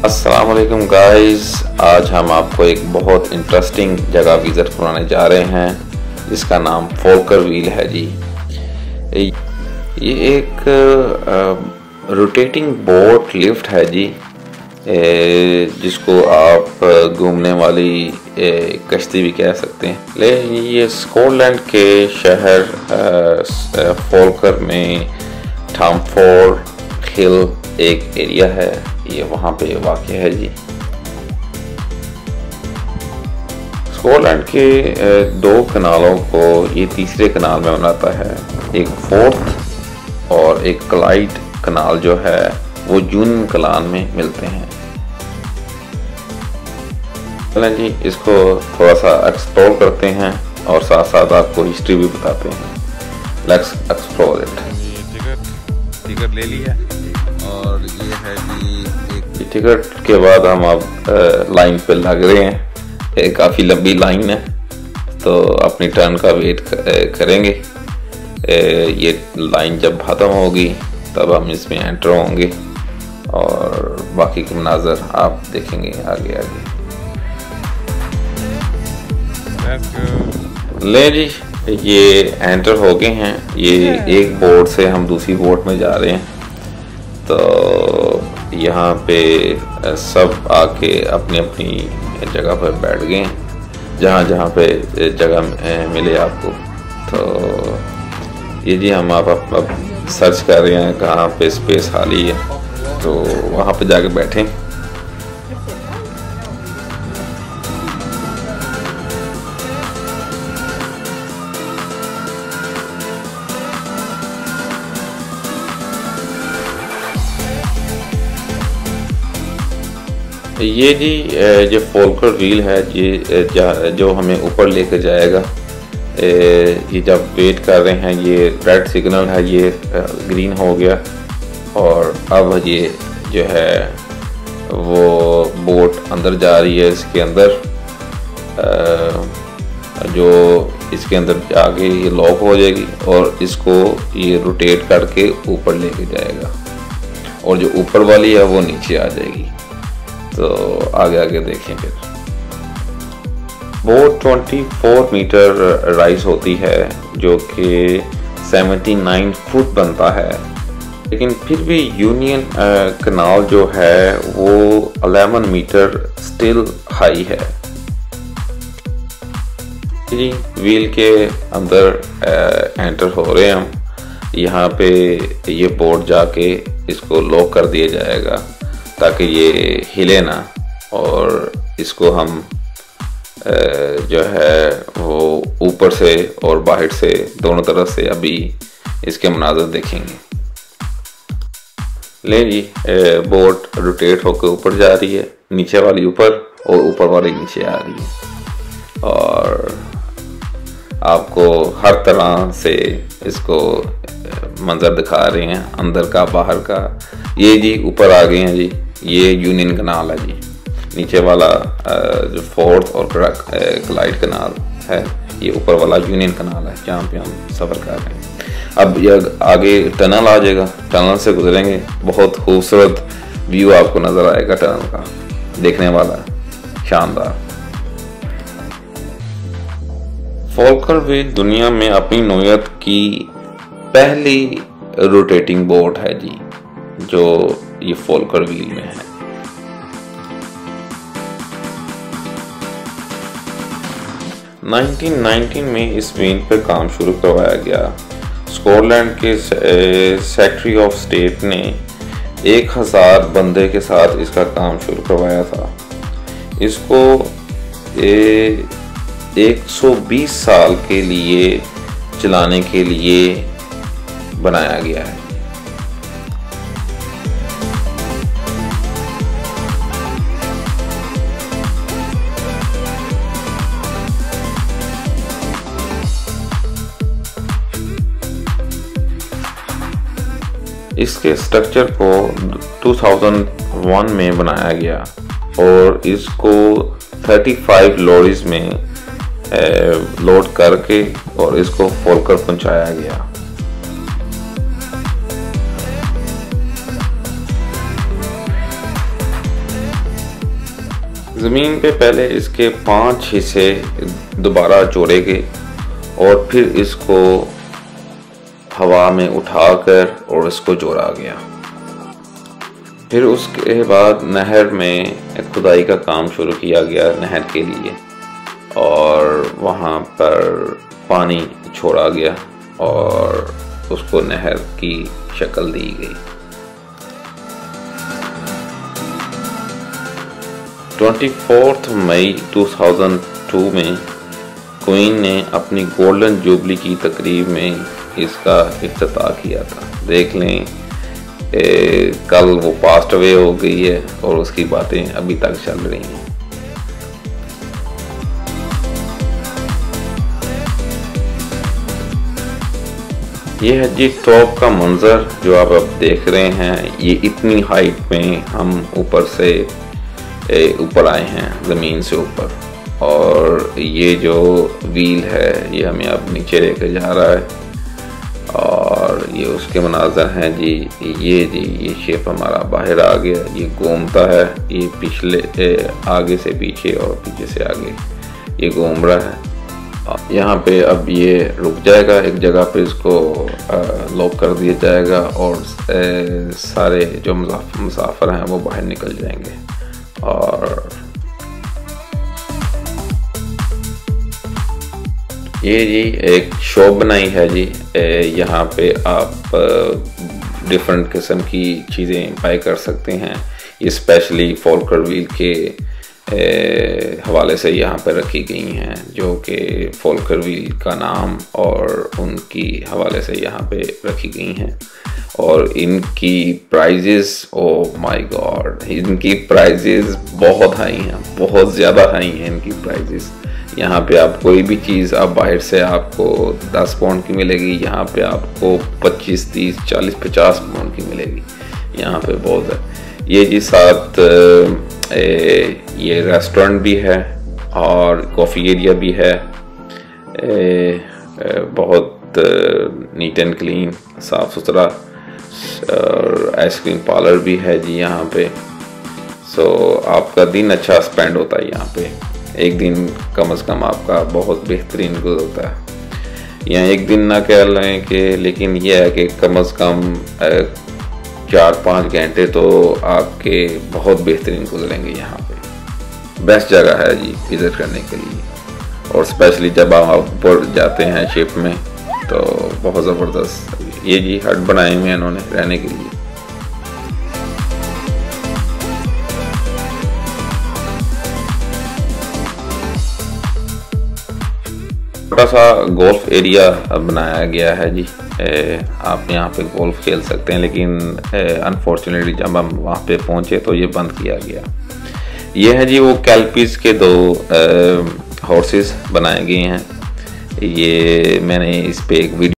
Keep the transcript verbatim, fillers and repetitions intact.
अस्सलाम वालेकुम गाइस, आज हम आपको एक बहुत इंटरेस्टिंग जगह विज़िट कराने जा रहे हैं जिसका नाम फोल्कर व्हील है जी। ये एक रोटेटिंग बोट लिफ्ट है जी, ए, जिसको आप घूमने वाली ए, कश्ती भी कह सकते हैं। ले ये स्कॉटलैंड के शहर फोल्कर में टामफोर्ड हिल एक एरिया है, ये वहाँ पे वाक़ है जी। स्कॉटलैंड के दो कनालों को ये तीसरे कनाल में बनाता है, एक फोर्थ और एक क्लाइड कनाल जो है वो जून कनाल में मिलते हैं। चलें जी, इसको थोड़ा सा एक्सप्लोर करते हैं और साथ साथ आपको हिस्ट्री भी बताते हैं। Let's explore it. Ticket ticket ले लिया और ये है कि एक टिकट के बाद हम अब लाइन पे लग रहे हैं। काफ़ी लंबी लाइन है तो अपनी टर्न का वेट करेंगे। ये लाइन जब ख़त्म होगी तब हम इसमें एंटर होंगे और बाकी के मनाज़र आप देखेंगे आगे आगे। ले जी, ये एंटर हो गए हैं। ये एक बोट से हम दूसरी बोट में जा रहे हैं। तो यहाँ पे सब आके अपनी अपनी जगह पर बैठ गए हैं जहाँ जहाँ पे जगह मिले आपको। तो ये जी हम आप अब सर्च कर रहे हैं कहाँ पे स्पेस खाली है, तो वहाँ पे जाके बैठें। ये जी जो फोल्कर व्हील है ये जो हमें ऊपर लेकर जाएगा। ये जब वेट कर रहे हैं, ये रेड सिग्नल है, ये ग्रीन हो गया और अब ये जो है वो बोट अंदर जा रही है। इसके अंदर जो इसके अंदर जाके ये लॉक हो जाएगी और इसको ये रोटेट करके ऊपर लेके जाएगा और जो ऊपर वाली है वो नीचे आ जाएगी। तो आगे आगे देखें। फिर बोट चौबीस मीटर राइज होती है जो कि उन्यासी फुट बनता है, लेकिन फिर भी यूनियन कनाल जो है वो ग्यारह मीटर स्टिल हाई है जी। व्हील के अंदर एंटर हो रहे हैं हम। यहाँ पे ये बोट जाके इसको लॉक कर दिया जाएगा ताकि ये हिले ना, और इसको हम जो है वो ऊपर से और बाहर से दोनों तरफ से अभी इसके मनाज़र देखेंगे। ले जी, बोट रोटेट होकर ऊपर जा रही है, नीचे वाली ऊपर और ऊपर वाली नीचे आ रही है और आपको हर तरह से इसको मंजर दिखा रहे हैं, अंदर का बाहर का। ये जी ऊपर आ गए हैं जी, ये यूनियन कनाल है जी। नीचे वाला जो फोर्थ और क्लाइड कनाल है, ये ऊपर वाला यूनियन कनाल है जहाँ पे हम सफ़र कर रहे हैं। अब ये आगे टनल आ जाएगा, टनल से गुजरेंगे। बहुत खूबसूरत व्यू आपको नज़र आएगा टनल का, देखने वाला शानदार। फोल्कर व्हील दुनिया में अपनी नौयत की पहली रोटेटिंग बोट है जी, जो ये फोल्कर व्हील में है। उन्नीस सौ उन्नीस में इस व्हील पर काम शुरू करवाया गया। स्कॉटलैंड के सेक्रेटरी ऑफ स्टेट ने एक हजार बंदे के साथ इसका काम शुरू करवाया था। इसको ए, एक सौ बीस साल के लिए चलाने के लिए बनाया गया है। इसके स्ट्रक्चर को दो हज़ार एक में बनाया गया और इसको पैंतीस लॉरीज में लोड करके और इसको फोल्कर पहुंचाया गया। ज़मीन पे पहले इसके पांच हिस्से दोबारा जोड़े गए और फिर इसको हवा में उठाकर और इसको जोड़ा गया। फिर उसके बाद नहर में खुदाई का काम शुरू किया गया नहर के लिए, और वहाँ पर पानी छोड़ा गया और उसको नहर की शक्ल दी गई। चौबीस मई दो हज़ार दो में क्वीन ने अपनी गोल्डन जुबली की तकरीब में इसका इफ्तिताह किया था। देख लें, ए, कल वो पास्ट अवे हो गई है और उसकी बातें अभी तक चल रही हैं। ये है जी टॉप का मंजर जो आप अब देख रहे हैं। ये इतनी हाइट में हम ऊपर से ऊपर आए हैं, ज़मीन से ऊपर, और ये जो व्हील है ये हमें अब नीचे लेकर जा रहा है। और ये उसके मनाज़र हैं जी। ये जी ये शेप हमारा बाहर आ गया, ये घूमता है, ये पिछले आगे से पीछे और पीछे से आगे ये घूम रहा है। यहाँ पे अब ये रुक जाएगा एक जगह पे, इसको लॉक कर दिया जाएगा और ए, सारे जो मुसाफिर हैं वो बाहर निकल जाएंगे। और ये जी एक शॉप बनाई है जी। यहाँ पे आप डिफरेंट किस्म की चीज़ें बाय कर सकते हैं। ये स्पेशली फॉल्कर व्हील के ए, हवाले से यहाँ पे रखी गई हैं, जो कि फॉल्कर व्हील का नाम और उनकी हवाले से यहाँ पे रखी गई हैं। और इनकी प्राइजेस, ओ माय गॉड, इनकी प्राइजेस बहुत हाई हैं, बहुत ज़्यादा हाई हैं इनकी प्राइजेस। यहाँ पे आप कोई भी चीज़ आप बाहर से आपको दस पाउंड की मिलेगी, यहाँ पे आपको पच्चीस तीस चालीस पचास पाउंड की मिलेगी। यहाँ पे बहुत है। ये जी साथ ए, ये रेस्टोरेंट भी है और कॉफ़ी एरिया भी है। ए, ए, बहुत नीट एंड क्लीन, साफ़ सुथरा, और आइसक्रीम पार्लर भी है जी यहाँ पे। सो आपका दिन अच्छा स्पेंड होता है यहाँ पे। एक दिन कम से कम आपका बहुत बेहतरीन गुजरता है। यहाँ एक दिन ना कह लें कि, लेकिन यह है कि कम से कम चार पाँच घंटे तो आपके बहुत बेहतरीन गुजरेंगे यहाँ पे। बेस्ट जगह है जी विज़िट करने के लिए, और स्पेशली जब आप ऊपर जाते हैं शिप में तो बहुत ज़बरदस्त। ये जी हट बनाए हुए हैं इन्होंने रहने के लिए। छोटा सा गोल्फ एरिया बनाया गया है जी। ए, आप यहाँ पे गोल्फ खेल सकते हैं, लेकिन अनफॉर्चुनेटली जब हम वहाँ पे पहुँचे तो ये बंद किया गया। ये है जी वो कैलपीस के दो हॉर्सेस बनाए गए हैं। ये मैंने इस पे एक वीडियो